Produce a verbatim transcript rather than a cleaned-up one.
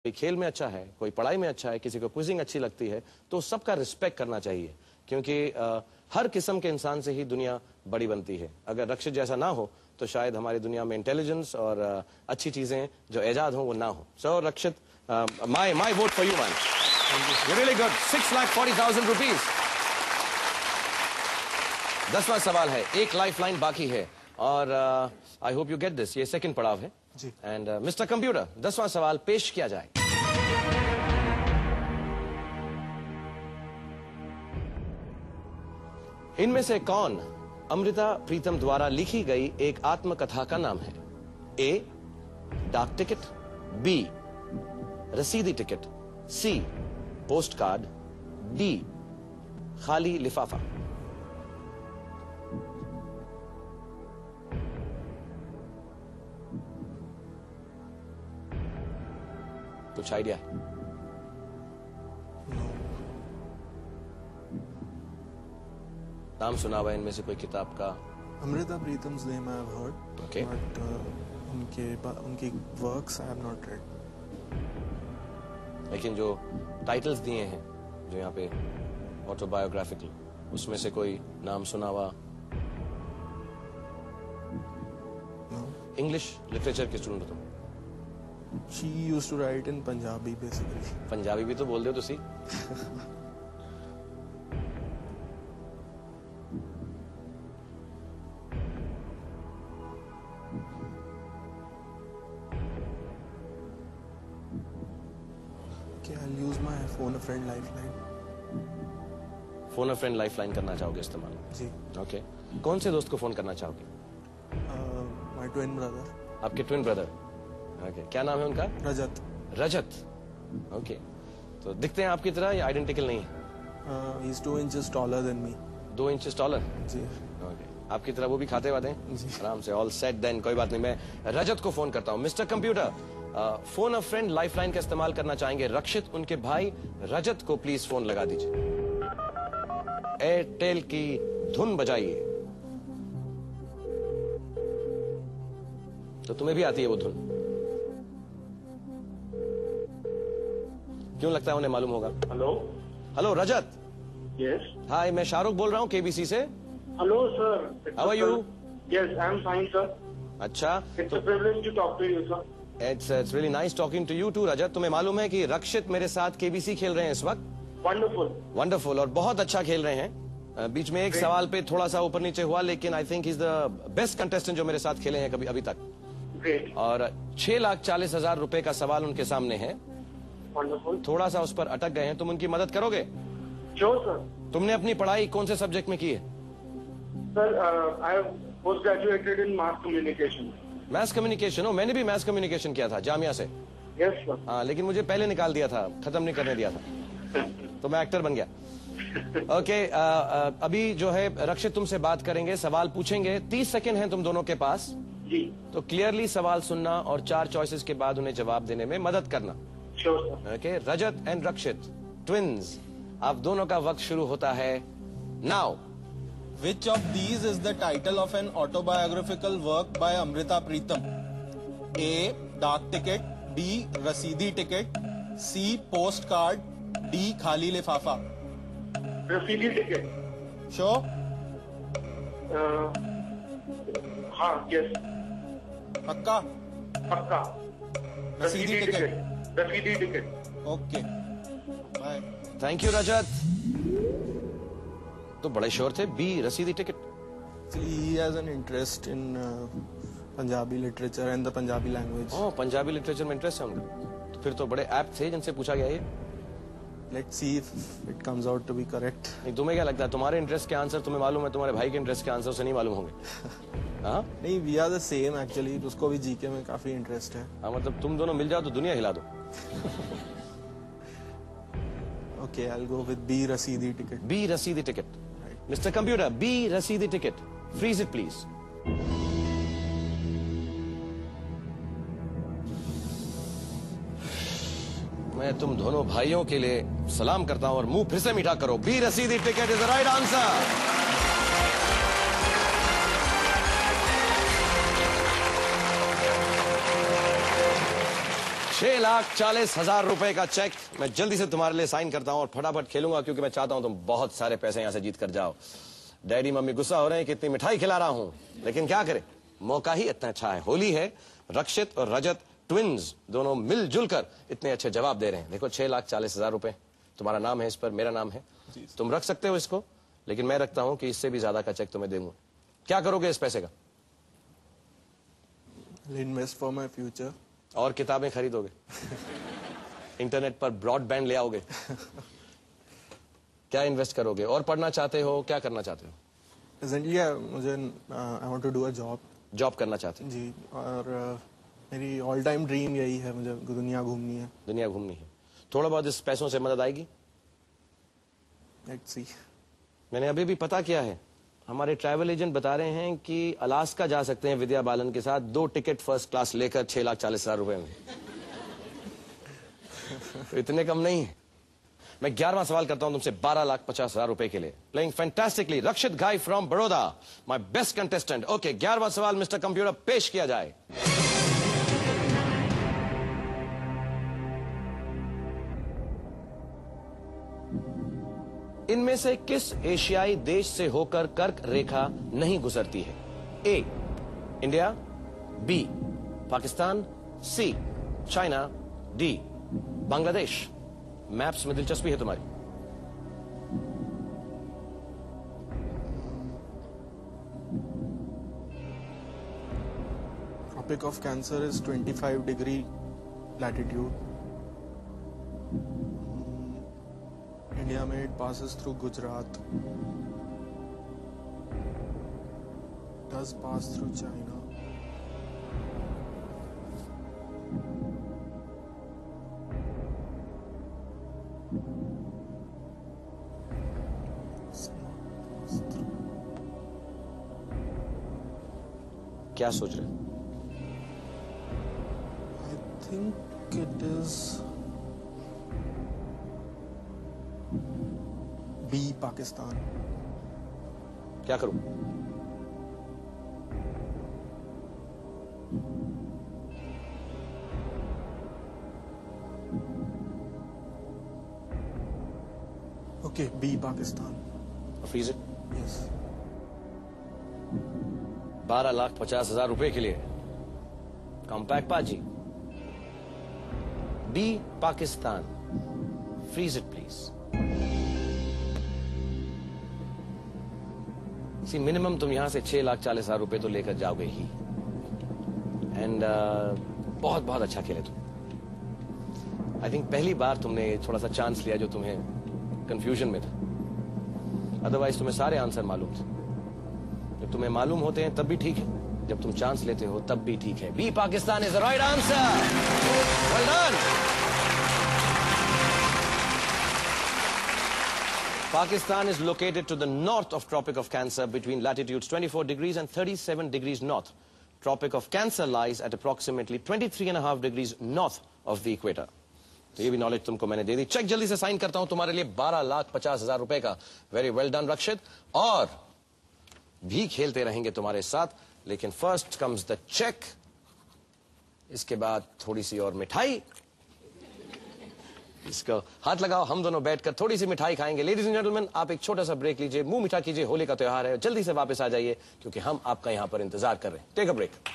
कोई खेल में अच्छा है, कोई पढ़ाई में अच्छा है, किसी को क्विजिंग अच्छी लगती है, तो सबका रिस्पेक्ट करना चाहिए, क्योंकि आ, हर किस्म के इंसान से ही दुनिया बड़ी बनती है। अगर रक्षित जैसा ना हो तो शायद हमारी दुनिया में इंटेलिजेंस और आ, अच्छी चीजें जो ऐजाद हो वो ना हो। So so, Rakshit, my my vote for you man, you really good. Six lakh forty thousand rupees. दसवां सवाल है, एक लाइफ लाइन बाकी है और I hope you get this. ये सेकंड पड़ाव है जी। एंड मिस्टर कंप्यूटर, दसवां सवाल पेश किया जाए। इनमें से कौन अमृता प्रीतम द्वारा लिखी गई एक आत्मकथा का नाम है? ए डाक टिकट, बी रसीदी टिकट, सी पोस्ट कार्ड, डी खाली लिफाफा। कुछ आइडिया? नाम सुना हुआ इनमें से कोई किताब का? Amrita Pritam's name I have heard, Okay. But उनके उनकी works I have not read. लेकिन जो टाइटल्स दिए हैं जो यहाँ पे ऑटोबायोग्राफिकल, उसमें से कोई नाम सुना हुआ? इंग्लिश लिटरेचर के स्टूडेंट हो तुम? She used to write in Punjabi basically. Punjabi भी तो बोल दो तुसी। Okay, I'll use my phone a friend lifeline. Phone a friend lifeline करना चाहोगे इस्तेमाल? जी। ओके, कौन से दोस्त को फोन करना चाहोगे? My twin brother. आपके ट्विन ब्रदर? ओके, क्या नाम है उनका? रजत। रजत। ओके, तो दिखते हैं आपकी तरह या आइडेंटिकल नहीं है? He is two inches taller than me. दो इंच टॉलर? जी। ओके, आपकी तरह वो भी खाते वाते हैं? जी। आराम से, ऑल सेट देन, कोई बात नहीं। मैं रजत को फोन करता हूँ। Mister computer, phone a friend lifeline का इस्तेमाल करना चाहेंगे रक्षित, उनके भाई रजत को प्लीज फोन लगा दीजिए। एयरटेल की धुन बजाइए। तो तुम्हें भी आती है वो धुन? क्यों लगता है उन्हें मालूम होगा? Hello. Hello Rajat. Yes. Hi, मैं शाहरुख बोल रहा हूँ केबीसी से। Hello sir. How are you? Yes, I am fine sir. अच्छा, it's a privilege to talk to you sir. It's it's really nice talking to you too Rajat. तुम्हें मालूम है कि रक्षित मेरे साथ केबीसी खेल रहे हैं इस वक्त? वंडरफुल। वंडरफुल, और बहुत अच्छा खेल रहे हैं। अ, बीच में एक Great. सवाल पे थोड़ा सा ऊपर नीचे हुआ, लेकिन I think is the best contestant जो मेरे साथ खेले हैं कभी अभी तक। ग्रेट। और छह लाख चालीस हजार रुपए का सवाल उनके सामने है। वंडरफुल। थोड़ा सा उस पर अटक गए हैं, तुम उनकी मदद करोगे? Sure sir. तुमने अपनी पढ़ाई कौन से सब्जेक्ट में की है? Sir, I have post graduated in mass communication. Maths communication? हो, मैंने भी मैथ्स कम्युनिकेशन किया था जामिया से। Yes sir. हाँ, लेकिन मुझे पहले निकाल दिया था, खत्म नहीं करने दिया था, तो मैं एक्टर बन गया। ओके, okay, अभी जो है रक्षित तुमसे बात करेंगे, सवाल पूछेंगे। तीस सेकंड हैं तुम दोनों के पास, जी। तो क्लियरली सवाल सुनना और चार चॉइसेस के बाद उन्हें जवाब देने में मदद करना। Sure sir. Okay, Rajat and Rakshit, twins, आप दोनों का वक्त शुरू होता है now. Which of these is the title of an autobiographical work by Amrita Pritam? A. Dak ticket, B. Rasidi ticket, C. Postcard, D. Khali lifafa. रसीदी टिकट। Sure? हाँ, yes. पक्का? पक्का। रसीदी टिकट। रसीदी ticket. Okay. Bye. Thank you Rajat. तो बड़े sure थे, B रसीदी ticket. Actually, he has an interest in uh, Punjabi literature and the Punjabi language. ओह, पंजाबी लिटरेचर में इंटरेस्ट है उनका, तो फिर तो बड़े ऐप थे जिनसे पूछा गया ये। Let's see if it comes out to be correct. नहीं, तुम्हें क्या लगता है तुम्हारे इंटरेस्ट के आंसर तुम्हें मालूम है, तुम्हारे भाई के इंटरेस्ट के आंसर से नहीं मालूम होंगे? हाँ नहीं, we are the same actually. उसको भी जीके में काफी इंटरेस्ट है। हाँ, मतलब तुम दोनों मिल जाओ तो दुनिया हिला दो। Okay, I'll go with B. Rasidi ticket. B रसीदी टिकट। मिस्टर कंप्यूटर, बी रसीदी टिकट, फ्रीज इट प्लीज। मैं तुम दोनों भाइयों के लिए सलाम करता हूं और मुंह फिर से मीठा करो। बी रसीदी ticket is the right answer. छह लाख चालीस हजार रुपए का चेक मैं जल्दी से तुम्हारे लिए साइन करता हूं और फटाफट खेलूंगा, क्योंकि मैं चाहता हूं तुम बहुत सारे पैसे यहां से जीत कर जाओ। डैडी मम्मी गुस्सा हो रहे हैं कि इतनी मिठाई खिला रहा हूं, लेकिन क्या करें, मौका ही इतना अच्छा है। होली है, रक्षित और रजत ट्विंस दोनों मिलजुल कर इतने अच्छे जवाब दे रहे हैं। देखो, छह लाख चालीस हजार रुपए तुम्हारा नाम है, इस पर मेरा नाम है, तुम रख सकते हो इसको, लेकिन मैं रखता हूं कि इससे भी ज्यादा का चेक तुम्हें दूंगा। क्या करोगे इस पैसे का? Invest for my future. और किताबें खरीदोगे? इंटरनेट पर ब्रॉडबैंड ले आओगे? क्या इन्वेस्ट करोगे? और पढ़ना चाहते हो? क्या करना चाहते हो? प्रेजेंटली मुझे I want to do a job. Job करना चाहते हो? जी, और uh, मेरी ऑल टाइम ड्रीम यही है, मुझे दुनिया घूमनी है। दुनिया घूमनी है। थोड़ा बहुत इस पैसों से मदद आएगी? Let's see. मैंने अभी भी पता किया है, हमारे ट्रैवल एजेंट बता रहे हैं कि अलास्का जा सकते हैं विद्या बालन के साथ, दो टिकट फर्स्ट क्लास लेकर छह लाख चालीस हजार रुपए में। तो इतने कम नहीं है। मैं ग्यारहवां सवाल करता हूं तुमसे बारह लाख पचास हजार रुपए के लिए। Playing fantastically Rakshit Ghai from Baroda, my best contestant. Okay, ग्यारहवां सवाल मिस्टर कंप्यूटर पेश किया जाए। इनमें से किस एशियाई देश से होकर कर्क रेखा नहीं गुजरती है? A India, B Pakistan, C China, D Bangladesh. Maps में दिलचस्पी है तुम्हारी? Tropic of cancer is twenty-five degree latitude. India में it passes through Gujarat. Does pass through China. क्या सोच रहे हो? I think it is B, Pakistan. क्या करूं? Okay, B Pakistan. Freeze it. Yes. बारह लाख पचास हजार रुपए के लिए कॉम्पैक्ट पाजी, B Pakistan. Freeze it please. See minimum तुम यहां से छह लाख चालीस हजार रुपए तो लेकर जाओगे ही। एंड uh, बहुत बहुत अच्छा खेले तुम। आई थिंक पहली बार तुमने थोड़ा सा चांस लिया जो तुम्हें कंफ्यूजन में था, अदरवाइज तुम्हें सारे आंसर मालूम थे। जब तुम्हें मालूम होते हैं तब भी ठीक है, जब तुम चांस लेते हो तब भी ठीक है। B Pakistan is the right answer. Well done. Pakistan is located to the north of Tropic of Cancer between latitudes twenty-four degrees and thirty-seven degrees north. Tropic of Cancer lies at approximately twenty-three and a half degrees north of the equator. तो ये भी knowledge तुमको मैंने दे दी। Check जल्दी से sign करता हूं तुम्हारे लिए बारह लाख पचास हजार रुपए का। Very well done Rakshit. और भी खेलते रहेंगे तुम्हारे साथ, लेकिन फर्स्ट कम्स द चेक, इसके बाद थोड़ी सी और मिठाई। इसको हाथ लगाओ, हम दोनों बैठकर थोड़ी सी मिठाई खाएंगे। लेडीज एंड जेंटलमैन, आप एक छोटा सा ब्रेक लीजिए, मुंह मीठा कीजिए, होली का त्योहार है, जल्दी से वापस आ जाइए क्योंकि हम आपका यहां पर इंतजार कर रहे हैं। Take a break.